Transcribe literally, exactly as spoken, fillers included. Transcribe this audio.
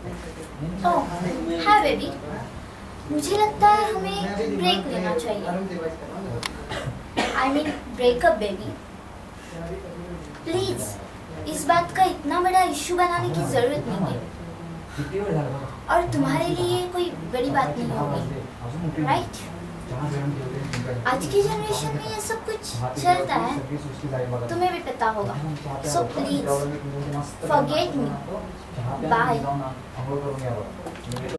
ओह, hi baby. मुझे लगता है हमें ब्रेक लेना चाहिए। I mean breakup baby. Please, इस बात का इतना बड़ा इश्यू बनाने की जरूरत नहीं है, और तुम्हारे लिए कोई बड़ी बात नहीं होगी, राइट? आज की जनरेशन में ये सब कुछ चलता है, तुम्हें भी पता होगा। So please forget me. Bye.